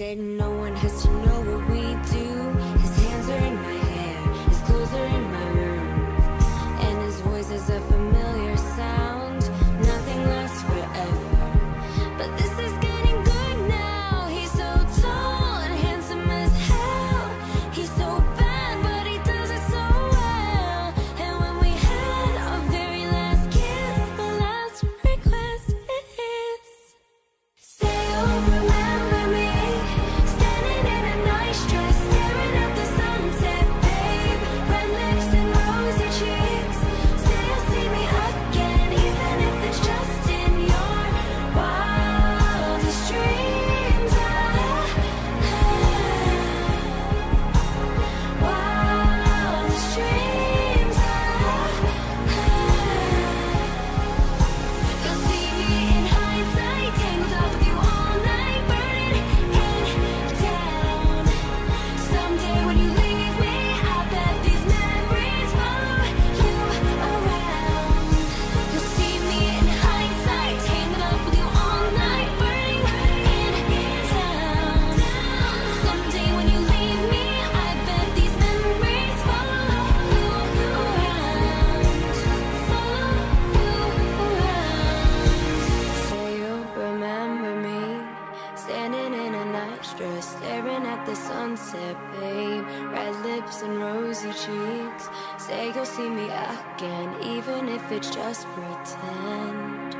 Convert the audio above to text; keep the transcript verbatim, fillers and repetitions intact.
said no one has to know what we do. His hands are in my hair, his clothes are in my room, and his voice is a familiar sound. Nothing lasts forever, but this is getting good now. He's so tall and handsome as hell. He's so bad, but he does it so well. And when we had our very last kiss, my last request is, say you'll remember me, standing in a nice dress, staring at the sunset, babe. Red lips and rosy cheeks. Say you'll see me again, even if it's just in your wildest dreams. Ah, ah, wildest dreams. Ah, ah. You'll see me in hindsight, tangled up with you all night, burning in town. Someday when you leave me, I bet these memories follow you around. You'll see me in hindsight, tangled up with you all night, burning in town. Someday when you leave me, I bet these memories follow you around. Follow you around. Say you'll remember me, standing in a nice dress, staring at the sunset, babe. Red lips and rosy cheeks. Say you'll see me again, even if it's just pretend.